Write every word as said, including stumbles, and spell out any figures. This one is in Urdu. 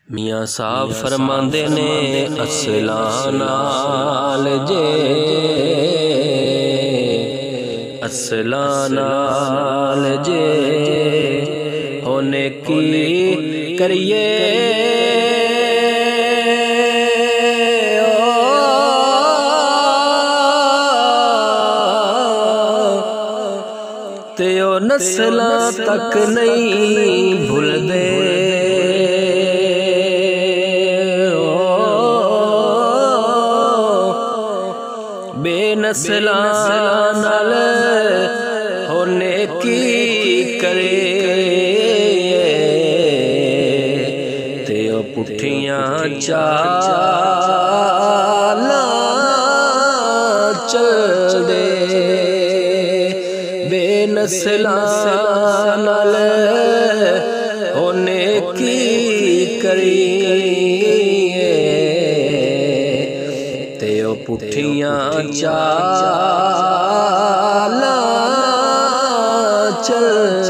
میاں صاحب فرماندے نے اصلاں نال جے اصلاں نال جے ہونے کی کریے تے او نسلاں تک نہیں بھول دے بے نسلاں نال ہونے کی کرے تے او پٹھیاں چالاں چل دے بے نسلاں نال ہونے کی کریے تے او پٹھیاں چالاں چل